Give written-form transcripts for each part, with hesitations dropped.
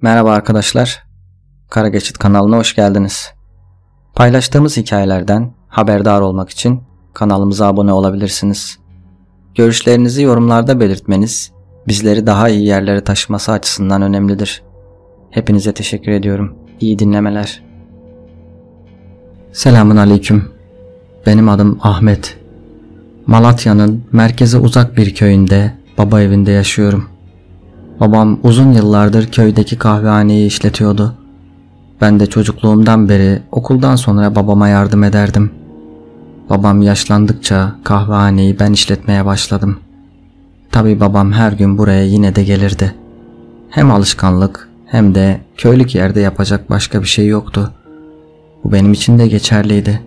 Merhaba arkadaşlar, Kara Geçit kanalına hoş geldiniz. Paylaştığımız hikayelerden haberdar olmak için kanalımıza abone olabilirsiniz. Görüşlerinizi yorumlarda belirtmeniz bizleri daha iyi yerlere taşıması açısından önemlidir. Hepinize teşekkür ediyorum. İyi dinlemeler. Selamun aleyküm. Benim adım Ahmet. Malatya'nın merkeze uzak bir köyünde baba evinde yaşıyorum. Babam uzun yıllardır köydeki kahvehaneyi işletiyordu. Ben de çocukluğumdan beri okuldan sonra babama yardım ederdim. Babam yaşlandıkça kahvehaneyi ben işletmeye başladım. Tabii babam her gün buraya yine de gelirdi. Hem alışkanlık hem de köylük yerde yapacak başka bir şey yoktu. Bu benim için de geçerliydi.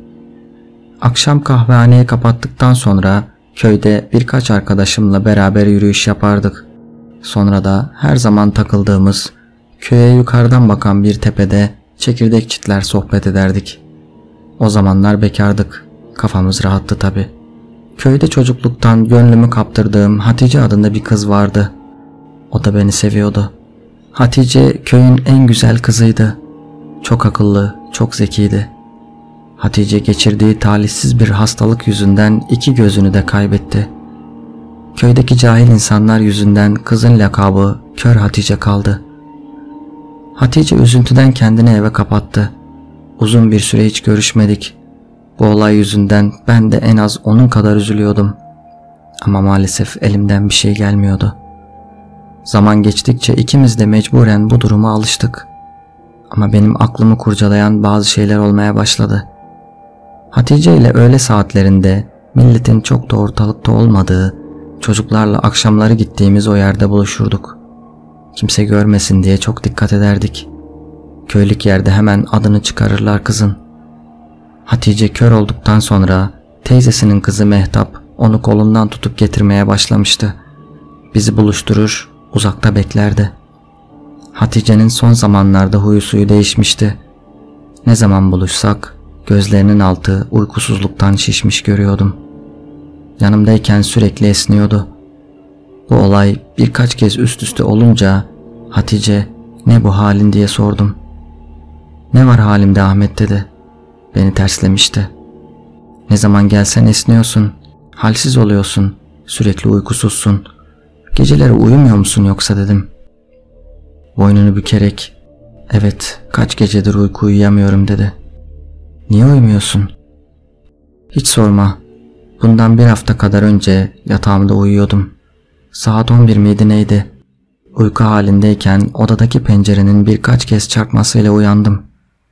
Akşam kahvehaneyi kapattıktan sonra köyde birkaç arkadaşımla beraber yürüyüş yapardık. Sonra da her zaman takıldığımız köye yukarıdan bakan bir tepede çekirdek çitler sohbet ederdik. O zamanlar bekardık. Kafamız rahattı tabi. Köyde çocukluktan gönlümü kaptırdığım Hatice adında bir kız vardı. O da beni seviyordu. Hatice köyün en güzel kızıydı. Çok akıllı, çok zekiydi. Hatice geçirdiği talihsiz bir hastalık yüzünden iki gözünü de kaybetti. Köydeki cahil insanlar yüzünden kızın lakabı Kör Hatice kaldı. Hatice üzüntüden kendini eve kapattı. Uzun bir süre hiç görüşmedik. Bu olay yüzünden ben de en az onun kadar üzülüyordum. Ama maalesef elimden bir şey gelmiyordu. Zaman geçtikçe ikimiz de mecburen bu duruma alıştık. Ama benim aklımı kurcalayan bazı şeyler olmaya başladı. Hatice ile öğle saatlerinde milletin çok da ortalıkta olmadığı, çocuklarla akşamları gittiğimiz o yerde buluşurduk. Kimse görmesin diye çok dikkat ederdik. Köylük yerde hemen adını çıkarırlar kızın. Hatice kör olduktan sonra teyzesinin kızı Mehtap onu kolundan tutup getirmeye başlamıştı. Bizi buluşturur, uzakta beklerdi. Hatice'nin son zamanlarda huyu suyu değişmişti. Ne zaman buluşsak gözlerinin altı uykusuzluktan şişmiş görüyordum. Yanımdayken sürekli esniyordu. Bu olay birkaç kez üst üste olunca Hatice "Ne bu halin?" diye sordum. "Ne var halimde Ahmet?" dedi. Beni terslemişti. "Ne zaman gelsen esniyorsun, halsiz oluyorsun, sürekli uykusuzsun. Geceleri uyumuyor musun yoksa?" dedim. Boynunu bükerek "Evet, kaç gecedir uyku uyuyamıyorum." dedi. "Niye uyumuyorsun?" "Hiç sorma. Bundan bir hafta kadar önce yatağımda uyuyordum. Saat 11 miydi neydi? Uyku halindeyken odadaki pencerenin birkaç kez çarpmasıyla uyandım.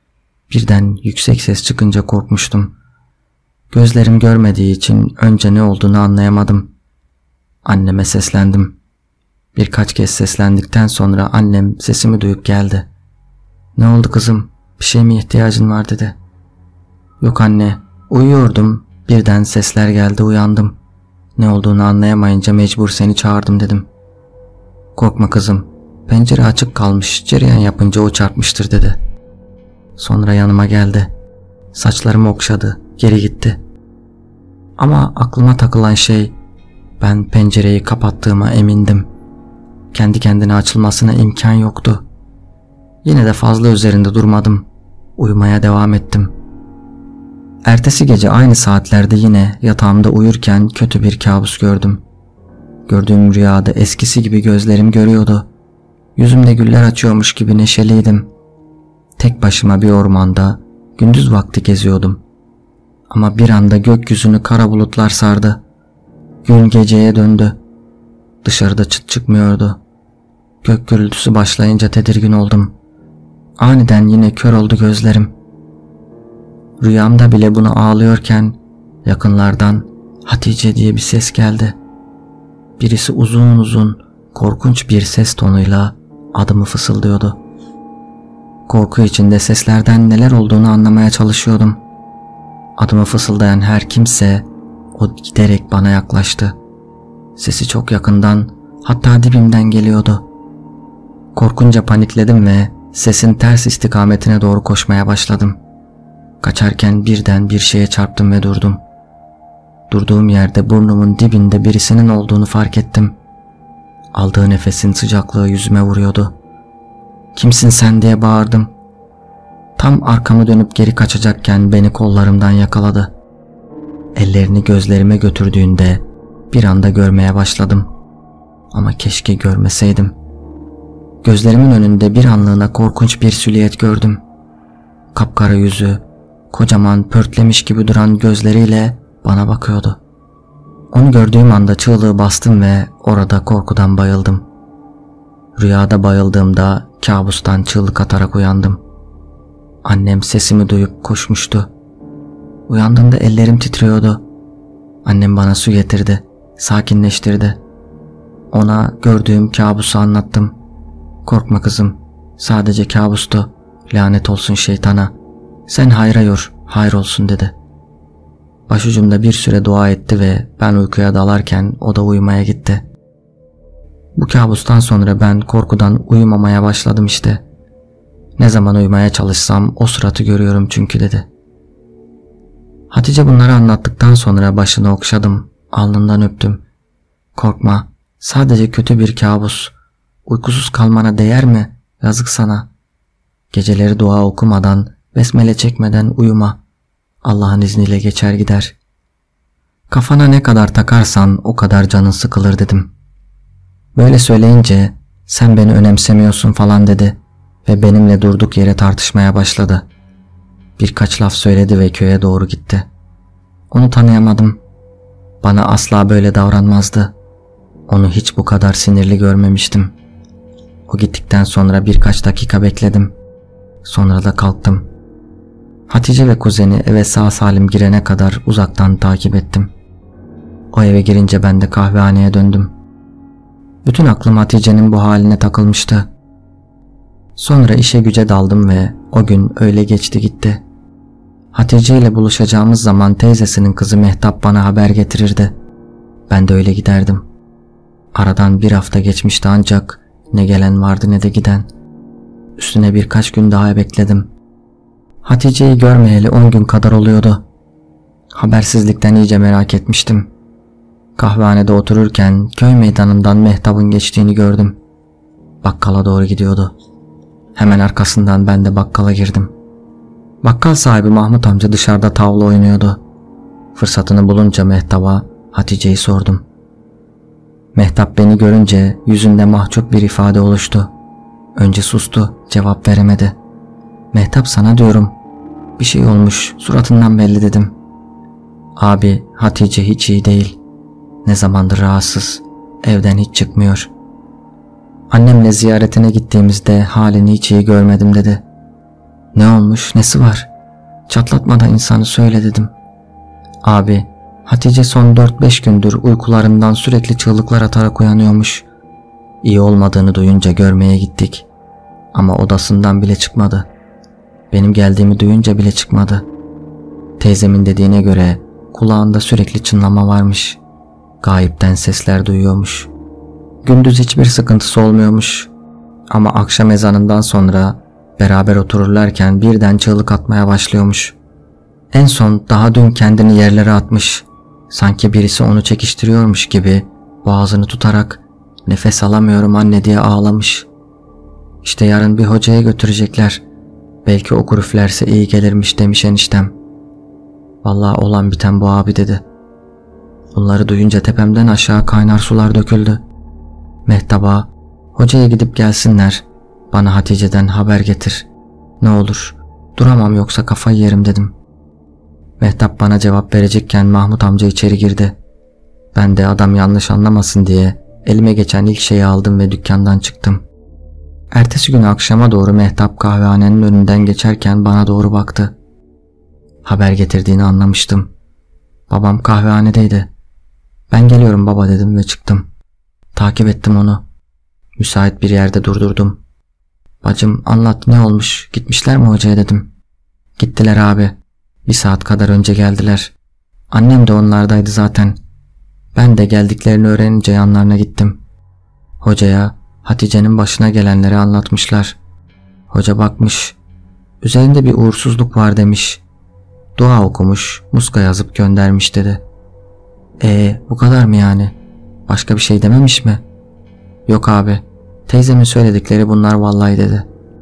Birden yüksek ses çıkınca korkmuştum. Gözlerim görmediği için önce ne olduğunu anlayamadım. Anneme seslendim. Birkaç kez seslendikten sonra annem sesimi duyup geldi. "Ne oldu kızım? Bir şey mi ihtiyacın var?" dedi. "Yok anne, uyuyordum. Birden sesler geldi, uyandım. Ne olduğunu anlayamayınca mecbur seni çağırdım." dedim. "Korkma kızım, pencere açık kalmış, cereyan yapınca o çarpmıştır." dedi. Sonra yanıma geldi. Saçlarımı okşadı, geri gitti. Ama aklıma takılan şey, ben pencereyi kapattığıma emindim. Kendi kendine açılmasına imkan yoktu. Yine de fazla üzerinde durmadım. Uyumaya devam ettim. Ertesi gece aynı saatlerde yine yatağımda uyurken kötü bir kabus gördüm. Gördüğüm rüyada eskisi gibi gözlerim görüyordu. Yüzümde güller açıyormuş gibi neşeliydim. Tek başıma bir ormanda gündüz vakti geziyordum. Ama bir anda gökyüzünü kara bulutlar sardı. Gün geceye döndü. Dışarıda çıt çıkmıyordu. Gök gürültüsü başlayınca tedirgin oldum. Aniden yine kör oldu gözlerim. Rüyamda bile bunu ağlıyorken yakınlardan "Hatice" diye bir ses geldi. Birisi uzun uzun, korkunç bir ses tonuyla adımı fısıldıyordu. Korku içinde seslerden neler olduğunu anlamaya çalışıyordum. Adımı fısıldayan her kimse o giderek bana yaklaştı. Sesi çok yakından, hatta dibimden geliyordu. Korkunca panikledim ve sesin ters istikametine doğru koşmaya başladım. Kaçarken birden bir şeye çarptım ve durdum. Durduğum yerde burnumun dibinde birisinin olduğunu fark ettim. Aldığı nefesin sıcaklığı yüzüme vuruyordu. Kimsin sen diye bağırdım. Tam arkamı dönüp geri kaçacakken beni kollarımdan yakaladı. Ellerini gözlerime götürdüğünde bir anda görmeye başladım. Ama keşke görmeseydim. Gözlerimin önünde bir anlığına korkunç bir silüet gördüm. Kapkara yüzü, kocaman pörtlemiş gibi duran gözleriyle bana bakıyordu. Onu gördüğüm anda çığlığı bastım ve orada korkudan bayıldım. Rüyada bayıldığımda kabustan çığlık atarak uyandım. Annem sesimi duyup koşmuştu. Uyandığımda ellerim titriyordu. Annem bana su getirdi, sakinleştirdi. Ona gördüğüm kabusu anlattım. Korkma kızım, sadece kabustu. Lanet olsun şeytana. Sen hayra yor, hayır olsun dedi. Başucumda bir süre dua etti ve ben uykuya dalarken o da uyumaya gitti. Bu kabustan sonra ben korkudan uyumamaya başladım işte. Ne zaman uyumaya çalışsam o suratı görüyorum çünkü dedi. Hatice bunları anlattıktan sonra başını okşadım, alnından öptüm. Korkma, sadece kötü bir kabus. Uykusuz kalmana değer mi? Yazık sana. Geceleri dua okumadan, besmele çekmeden uyuma. Allah'ın izniyle geçer gider. Kafana ne kadar takarsan o kadar canın sıkılır dedim. Böyle söyleyince sen beni önemsemiyorsun falan dedi ve benimle durduk yere tartışmaya başladı. Birkaç laf söyledi ve köye doğru gitti. Onu tanıyamadım. Bana asla böyle davranmazdı. Onu hiç bu kadar sinirli görmemiştim. O gittikten sonra birkaç dakika bekledim. Sonra da kalktım. Hatice ve kuzeni eve sağ salim girene kadar uzaktan takip ettim. O eve girince ben de kahvehaneye döndüm. Bütün aklım Hatice'nin bu haline takılmıştı. Sonra işe güce daldım ve o gün öyle geçti gitti. Hatice ile buluşacağımız zaman teyzesinin kızı Mehtap bana haber getirirdi. Ben de öyle giderdim. Aradan bir hafta geçmişti ancak ne gelen vardı ne de giden. Üstüne birkaç gün daha bekledim. Hatice'yi görmeyeli 10 gün kadar oluyordu. Habersizlikten iyice merak etmiştim. Kahvehanede otururken köy meydanından Mehtap'ın geçtiğini gördüm. Bakkala doğru gidiyordu. Hemen arkasından ben de bakkala girdim. Bakkal sahibi Mahmut amca dışarıda tavla oynuyordu. Fırsatını bulunca Mehtap'a Hatice'yi sordum. Mehtap beni görünce yüzünde mahcup bir ifade oluştu. Önce sustu, cevap veremedi. Mehtap sana diyorum. Bir şey olmuş, suratından belli dedim. Abi, Hatice hiç iyi değil. Ne zamandır rahatsız, evden hiç çıkmıyor. Annemle ziyaretine gittiğimizde halini hiç iyi görmedim dedi. Ne olmuş, nesi var? Çatlatmadan insanı söyle dedim. Abi, Hatice son 4-5 gündür uykularından sürekli çığlıklar atarak uyanıyormuş. İyi olmadığını duyunca görmeye gittik. Ama odasından bile çıkmadı. Benim geldiğimi duyunca bile çıkmadı. Teyzemin dediğine göre kulağında sürekli çınlama varmış. Gayipten sesler duyuyormuş. Gündüz hiçbir sıkıntısı olmuyormuş. Ama akşam ezanından sonra beraber otururlarken birden çığlık atmaya başlıyormuş. En son daha dün kendini yerlere atmış. Sanki birisi onu çekiştiriyormuş gibi boğazını tutarak nefes alamıyorum anne diye ağlamış. İşte yarın bir hocaya götürecekler. Belki okur üflerse iyi gelirmiş demiş eniştem. Vallahi olan biten bu abi dedi. Bunları duyunca tepemden aşağı kaynar sular döküldü. Mehtap'a hocaya gidip gelsinler. Bana Hatice'den haber getir. Ne olur duramam yoksa kafayı yerim dedim. Mehtap bana cevap verecekken Mahmut amca içeri girdi. Ben de adam yanlış anlamasın diye elime geçen ilk şeyi aldım ve dükkandan çıktım. Ertesi gün akşama doğru Mehtap kahvehanenin önünden geçerken bana doğru baktı. Haber getirdiğini anlamıştım. Babam kahvehanedeydi. Ben geliyorum baba dedim ve çıktım. Takip ettim onu. Müsait bir yerde durdurdum. Bacım anlat ne olmuş, gitmişler mi hocaya dedim. Gittiler abi. 1 saat kadar önce geldiler. Annem de onlardaydı zaten. Ben de geldiklerini öğrenince yanlarına gittim. Hocaya Hatice'nin başına gelenleri anlatmışlar. Hoca bakmış. Üzerinde bir uğursuzluk var demiş. Dua okumuş, muska yazıp göndermiş dedi. Bu kadar mı yani? Başka bir şey dememiş mi? Yok abi. Teyzemin söyledikleri bunlar vallahi dedi.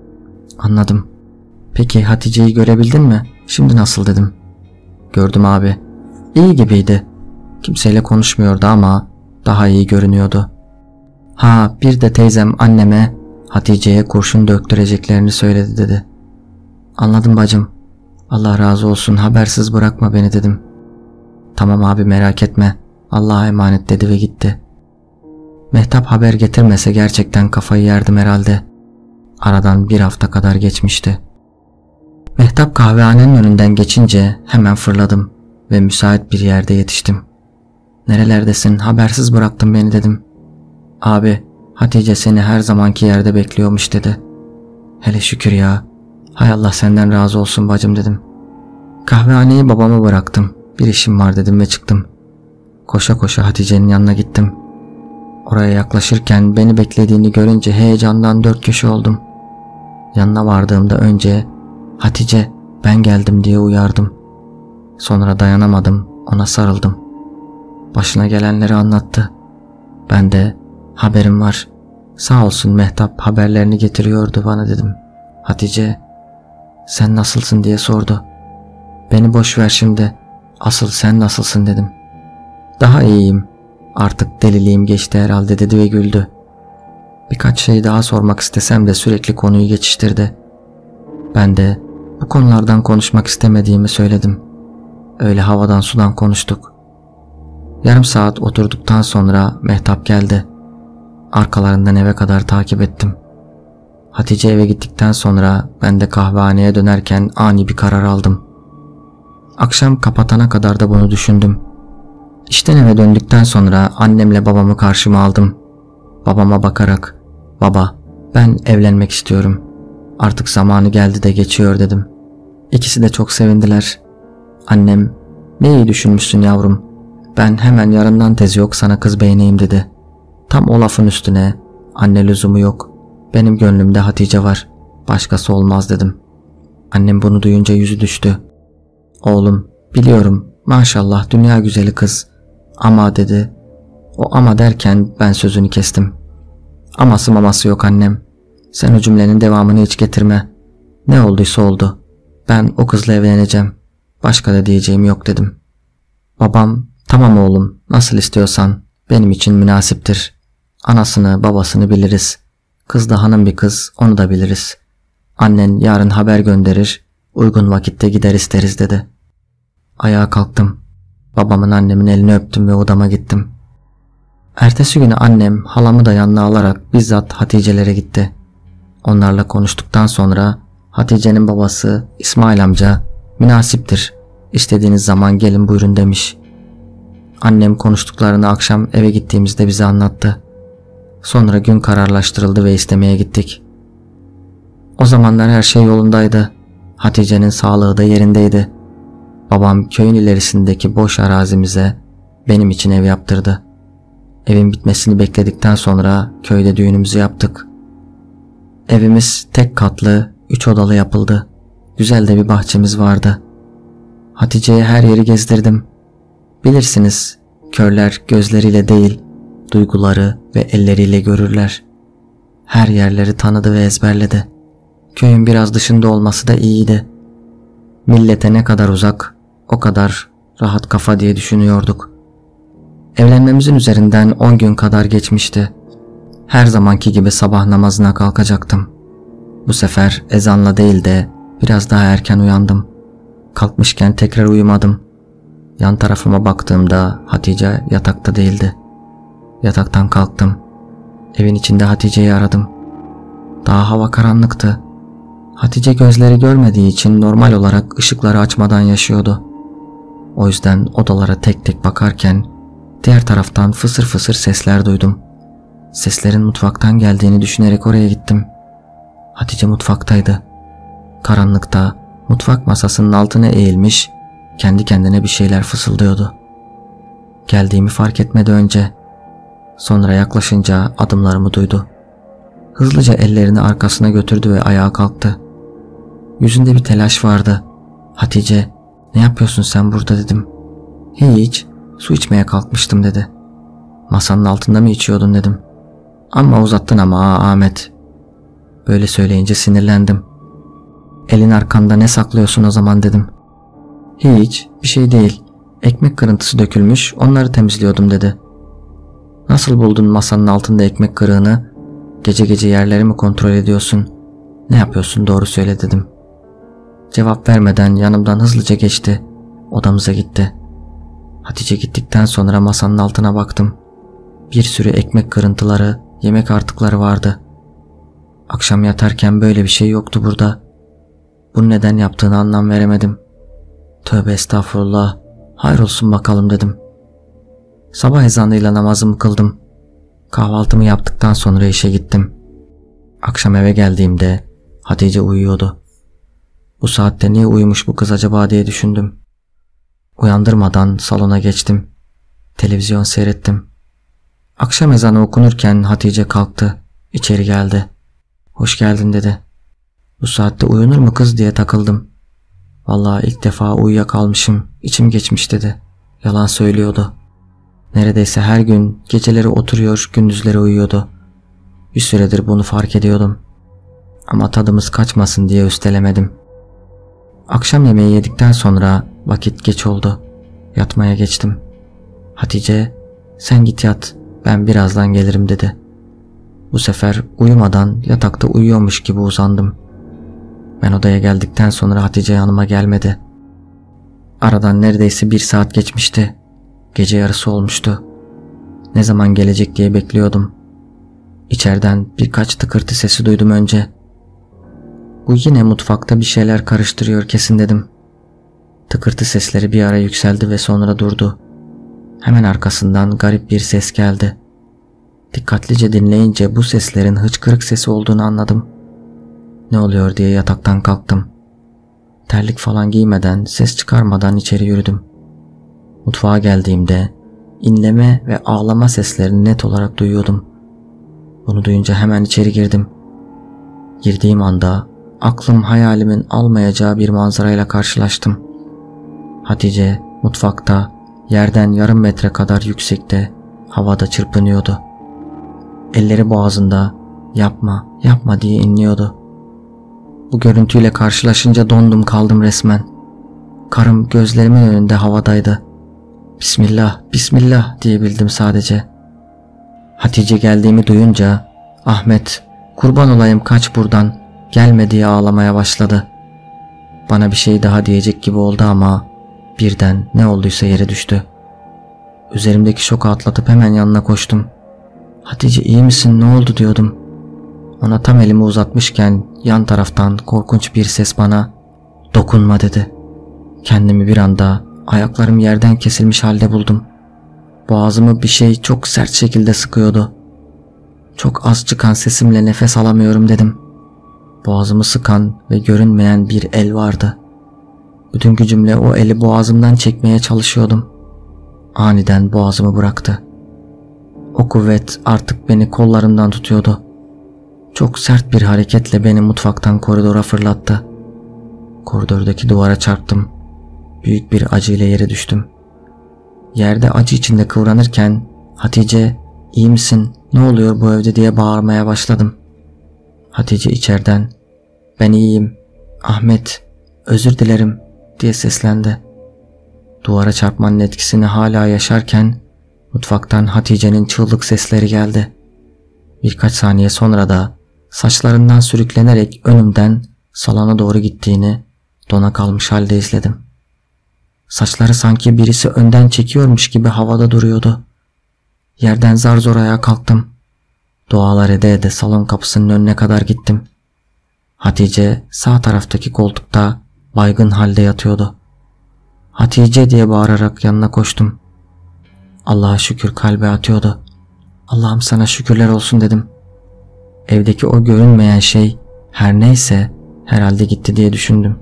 Anladım. Peki Hatice'yi görebildin mi? Şimdi nasıl dedim. Gördüm abi. İyi gibiydi. Kimseyle konuşmuyordu ama daha iyi görünüyordu. Ha bir de teyzem anneme Hatice'ye kurşun döktüreceklerini söyledi dedi. Anladım bacım. Allah razı olsun, habersiz bırakma beni dedim. Tamam abi merak etme. Allah'a emanet dedi ve gitti. Mehtap haber getirmese gerçekten kafayı yerdim herhalde. Aradan bir hafta kadar geçmişti. Mehtap kahvehanenin önünden geçince hemen fırladım ve müsait bir yerde yetiştim. Nerelerdesin, habersiz bıraktın beni dedim. Abi Hatice seni her zamanki yerde bekliyormuş dedi. Hele şükür ya. Hay Allah senden razı olsun bacım dedim. Kahvehaneyi babama bıraktım. Bir işim var dedim ve çıktım. Koşa koşa Hatice'nin yanına gittim. Oraya yaklaşırken beni beklediğini görünce heyecandan dört köşe oldum. Yanına vardığımda önce Hatice ben geldim diye uyardım. Sonra dayanamadım, ona sarıldım. Başına gelenleri anlattı. Ben de haberim var. Sağ olsun Mehtap haberlerini getiriyordu bana dedim. Hatice sen nasılsın diye sordu. Beni boş ver şimdi. Asıl sen nasılsın dedim. Daha iyiyim. Artık deliliğim geçti herhalde dedi ve güldü. Birkaç şey daha sormak istesem de sürekli konuyu geçiştirdi. Ben de bu konulardan konuşmak istemediğimi söyledim. Öyle havadan sudan konuştuk. Yarım saat oturduktan sonra Mehtap geldi. Arkalarından eve kadar takip ettim. Hatice eve gittikten sonra ben de kahvehaneye dönerken ani bir karar aldım. Akşam kapatana kadar da bunu düşündüm. İşten eve döndükten sonra annemle babamı karşıma aldım. Babama bakarak, "Baba, ben evlenmek istiyorum. Artık zamanı geldi de geçiyor." dedim. İkisi de çok sevindiler. Annem, "Ne iyi düşünmüşsün yavrum. Ben hemen yarından tezi yok sana kız beğeneyim." dedi. Tam o lafın üstüne, "Anne lüzumu yok. Benim gönlümde Hatice var. Başkası olmaz." dedim. Annem bunu duyunca yüzü düştü. "Oğlum, biliyorum. Maşallah dünya güzeli kız. Ama" dedi. O ama derken ben sözünü kestim. "Aması maması yok annem. Sen o cümlenin devamını hiç getirme. Ne olduysa oldu. Ben o kızla evleneceğim. Başka da diyeceğim yok." dedim. Babam, "Tamam oğlum, nasıl istiyorsan. Benim için münasiptir. Anasını babasını biliriz. Kız da hanım bir kız, onu da biliriz. Annen yarın haber gönderir. Uygun vakitte gider isteriz." dedi. Ayağa kalktım. Babamın annemin elini öptüm ve odama gittim. Ertesi günü annem halamı da yanına alarak bizzat Hatice'lere gitti. Onlarla konuştuktan sonra Hatice'nin babası İsmail amca, "Münasiptir. İstediğiniz zaman gelin buyurun." demiş. Annem konuştuklarını akşam eve gittiğimizde bize anlattı. Sonra gün kararlaştırıldı ve istemeye gittik. O zamanlar her şey yolundaydı. Hatice'nin sağlığı da yerindeydi. Babam köyün ilerisindeki boş arazimize benim için ev yaptırdı. Evin bitmesini bekledikten sonra köyde düğünümüzü yaptık. Evimiz tek katlı, 3 odalı yapıldı. Güzel de bir bahçemiz vardı. Hatice'ye her yeri gezdirdim. Bilirsiniz, körler gözleriyle değil, duyguları ve elleriyle görürler. Her yerleri tanıdı ve ezberledi. Köyün biraz dışında olması da iyiydi. Millete ne kadar uzak, o kadar rahat kafa diye düşünüyorduk. Evlenmemizin üzerinden 10 gün kadar geçmişti. Her zamanki gibi sabah namazına kalkacaktım. Bu sefer ezanla değil de biraz daha erken uyandım. Kalkmışken tekrar uyumadım. Yan tarafıma baktığımda Hatice yatakta değildi. Yataktan kalktım. Evin içinde Hatice'yi aradım. Daha hava karanlıktı. Hatice gözleri görmediği için normal olarak ışıkları açmadan yaşıyordu. O yüzden odalara tek tek bakarken diğer taraftan fısır fısır sesler duydum. Seslerin mutfaktan geldiğini düşünerek oraya gittim. Hatice mutfaktaydı. Karanlıkta mutfak masasının altına eğilmiş, kendi kendine bir şeyler fısıldıyordu. Geldiğimi fark etmedi önce. Sonra yaklaşınca adımlarımı duydu. Hızlıca ellerini arkasına götürdü ve ayağa kalktı. Yüzünde bir telaş vardı. "Hatice, ne yapıyorsun sen burada?" dedim. "Hiç, su içmeye kalkmıştım." dedi. "Masanın altında mı içiyordun?" dedim. "Amma uzattın ama Ahmet." Böyle söyleyince sinirlendim. Elin arkanda ne saklıyorsun o zaman dedim. Hiç, bir şey değil. Ekmek kırıntısı dökülmüş, onları temizliyordum dedi. Nasıl buldun masanın altında ekmek kırığını? Gece gece yerleri mi kontrol ediyorsun? Ne yapıyorsun, doğru söyle dedim. Cevap vermeden yanımdan hızlıca geçti. Odamıza gitti. Hatice gittikten sonra masanın altına baktım. Bir sürü ekmek kırıntıları, yemek artıkları vardı. Akşam yatarken böyle bir şey yoktu burada. Bunu neden yaptığını anlam veremedim. Tövbe estağfurullah, hayrolsun bakalım dedim. Sabah ezanıyla namazımı kıldım. Kahvaltımı yaptıktan sonra işe gittim. Akşam eve geldiğimde Hatice uyuyordu. Bu saatte niye uyumuş bu kız acaba diye düşündüm. Uyandırmadan salona geçtim. Televizyon seyrettim. Akşam ezanı okunurken Hatice kalktı. İçeri geldi. Hoş geldin dedi. Bu saatte uyunur mu kız diye takıldım. Vallahi ilk defa uyuyakalmışım, içim geçmiş dedi. Yalan söylüyordu. Neredeyse her gün geceleri oturuyor, gündüzleri uyuyordu. Bir süredir bunu fark ediyordum. Ama tadımız kaçmasın diye üstelemedim. Akşam yemeği yedikten sonra vakit geç oldu. Yatmaya geçtim. Hatice, sen git yat, ben birazdan gelirim dedi. Bu sefer uyumadan yatakta uyuyormuş gibi uzandım. Ben odaya geldikten sonra Hatice yanıma gelmedi. Aradan neredeyse 1 saat geçmişti. Gece yarısı olmuştu. Ne zaman gelecek diye bekliyordum. İçeriden birkaç tıkırtı sesi duydum önce. Bu yine mutfakta bir şeyler karıştırıyor kesin dedim. Tıkırtı sesleri bir ara yükseldi ve sonra durdu. Hemen arkasından garip bir ses geldi. Dikkatlice dinleyince bu seslerin hıçkırık sesi olduğunu anladım. Ne oluyor diye yataktan kalktım. Terlik falan giymeden, ses çıkarmadan içeri yürüdüm. Mutfağa geldiğimde inleme ve ağlama seslerini net olarak duyuyordum. Bunu duyunca hemen içeri girdim. Girdiğim anda aklım hayalimin almayacağı bir manzarayla karşılaştım. Hatice mutfakta yerden yarım metre kadar yüksekte havada çırpınıyordu. Elleri boğazında yapma yapma diye inliyordu. Bu görüntüyle karşılaşınca dondum kaldım resmen. Karım gözlerimin önünde havadaydı. Bismillah, Bismillah diyebildim sadece. Hatice geldiğimi duyunca Ahmet, kurban olayım kaç buradan, gelme diye ağlamaya başladı. Bana bir şey daha diyecek gibi oldu ama birden ne olduysa yere düştü. Üzerimdeki şoku atlatıp hemen yanına koştum. Hatice iyi misin, ne oldu diyordum. Ona tam elimi uzatmışken yan taraftan korkunç bir ses bana dokunma dedi. Kendimi bir anda ayaklarım yerden kesilmiş halde buldum. Boğazımı bir şey çok sert şekilde sıkıyordu. Çok az çıkan sesimle nefes alamıyorum dedim. Boğazımı sıkan ve görünmeyen bir el vardı. Bütün gücümle o eli boğazımdan çekmeye çalışıyordum. Aniden boğazımı bıraktı. O kuvvet artık beni kollarımdan tutuyordu. Çok sert bir hareketle beni mutfaktan koridora fırlattı. Koridordaki duvara çarptım. Büyük bir acıyla yere düştüm. Yerde acı içinde kıvranırken Hatice, iyi misin, ne oluyor bu evde diye bağırmaya başladım. Hatice içeriden, ben iyiyim, Ahmet, özür dilerim diye seslendi. Duvara çarpmanın etkisini hala yaşarken mutfaktan Hatice'nin çığlık sesleri geldi. Birkaç saniye sonra da saçlarından sürüklenerek önümden salona doğru gittiğini dona kalmış halde izledim. Saçları sanki birisi önden çekiyormuş gibi havada duruyordu. Yerden zar zor ayağa kalktım. Dualar ede ede salon kapısının önüne kadar gittim. Hatice sağ taraftaki koltukta baygın halde yatıyordu. Hatice diye bağırarak yanına koştum. Allah'a şükür kalbi atıyordu. Allah'ım sana şükürler olsun dedim. Evdeki o görünmeyen şey her neyse herhalde gitti diye düşündüm.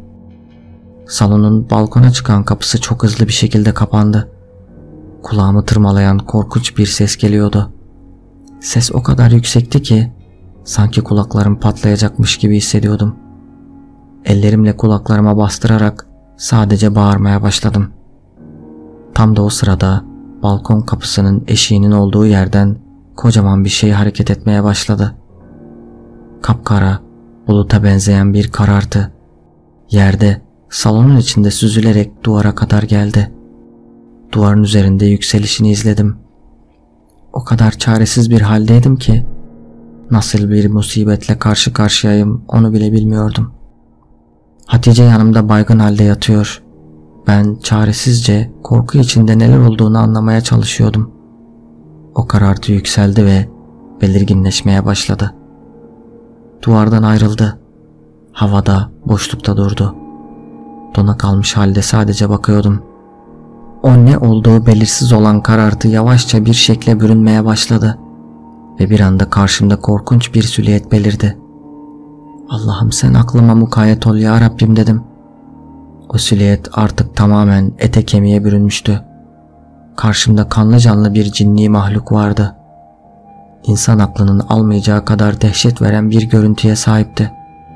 Salonun balkona çıkan kapısı çok hızlı bir şekilde kapandı. Kulağımı tırmalayan korkunç bir ses geliyordu. Ses o kadar yüksekti ki sanki kulaklarım patlayacakmış gibi hissediyordum. Ellerimle kulaklarıma bastırarak sadece bağırmaya başladım. Tam da o sırada balkon kapısının eşiğinin olduğu yerden kocaman bir şey hareket etmeye başladı. Kapkara, buluta benzeyen bir karartı Yerde, salonun içinde süzülerek duvara kadar geldi. Duvarın üzerinde yükselişini izledim. O kadar çaresiz bir haldeydim ki nasıl bir musibetle karşı karşıyayım onu bile bilmiyordum. Hatice yanımda baygın halde yatıyor. Ben çaresizce korku içinde neler olduğunu anlamaya çalışıyordum. O karartı yükseldi ve belirginleşmeye başladı. Duvardan ayrıldı. Havada, boşlukta durdu. Dona kalmış halde sadece bakıyordum. O ne olduğu belirsiz olan karartı yavaşça bir şekle bürünmeye başladı. Ve bir anda karşımda korkunç bir silüet belirdi. Allah'ım sen aklıma mukayyet ol ya Rabbim dedim. O silüet artık tamamen ete kemiğe bürünmüştü. Karşımda kanlı canlı bir cinni mahluk vardı. İnsan aklının almayacağı kadar dehşet veren bir görüntüye sahipti.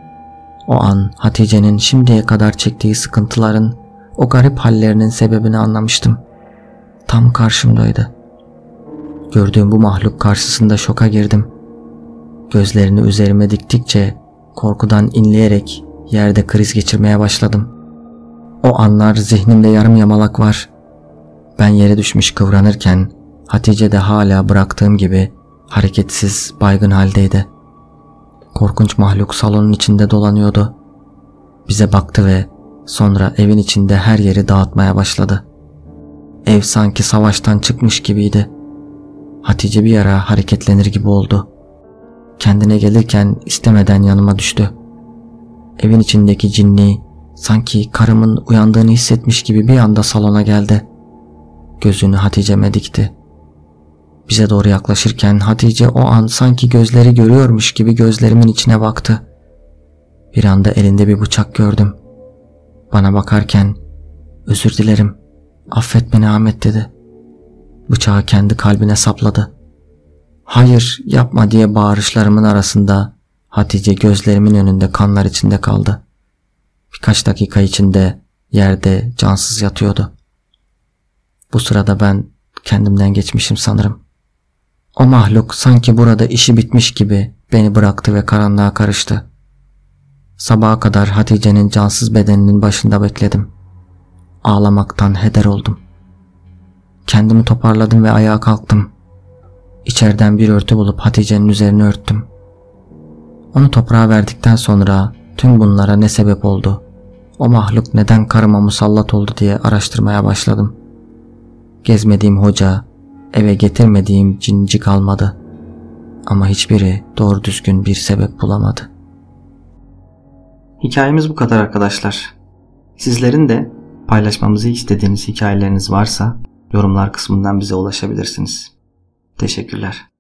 O an Hatice'nin şimdiye kadar çektiği sıkıntıların, o garip hallerinin sebebini anlamıştım. Tam karşımdaydı. Gördüğüm bu mahluk karşısında şoka girdim. Gözlerini üzerime diktikçe korkudan inleyerek yerde kriz geçirmeye başladım. O anlar zihnimde yarım yamalak var. Ben yere düşmüş kıvranırken Hatice de hala bıraktığım gibi hareketsiz, baygın haldeydi. Korkunç mahluk salonun içinde dolanıyordu. Bize baktı ve sonra evin içinde her yeri dağıtmaya başladı. Ev sanki savaştan çıkmış gibiydi. Hatice bir ara hareketlenir gibi oldu. Kendine gelirken istemeden yanıma düştü. Evin içindeki cinni sanki karımın uyandığını hissetmiş gibi bir anda salona geldi. Gözünü Hatice'me dikti. Bize doğru yaklaşırken Hatice o an sanki gözleri görüyormuş gibi gözlerimin içine baktı. Bir anda elinde bir bıçak gördüm. Bana bakarken "Özür dilerim, affet beni Ahmet" dedi. Bıçağı kendi kalbine sapladı. "Hayır, yapma" diye bağırışlarımın arasında Hatice gözlerimin önünde kanlar içinde kaldı. Birkaç dakika içinde yerde cansız yatıyordu. Bu sırada ben kendimden geçmişim sanırım. O mahluk sanki burada işi bitmiş gibi beni bıraktı ve karanlığa karıştı. Sabaha kadar Hatice'nin cansız bedeninin başında bekledim. Ağlamaktan heder oldum. Kendimi toparladım ve ayağa kalktım. İçeriden bir örtü bulup Hatice'nin üzerini örttüm. Onu toprağa verdikten sonra tüm bunlara ne sebep oldu, o mahluk neden karıma musallat oldu diye araştırmaya başladım. Gezmediğim hoca, eve getirmediğim cinci kalmadı. Ama hiçbiri doğru düzgün bir sebep bulamadı. Hikayemiz bu kadar arkadaşlar. Sizlerin de paylaşmamızı istediğiniz hikayeleriniz varsa yorumlar kısmından bize ulaşabilirsiniz. Teşekkürler.